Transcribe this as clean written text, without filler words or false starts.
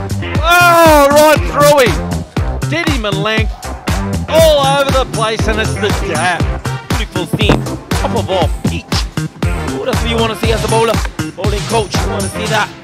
Oh, right through him. Did him in length. All over the place, and it's the dab. Beautiful theme. Top of off, peach. What else do you want to see as a bowler? Bowling coach, you want to see that?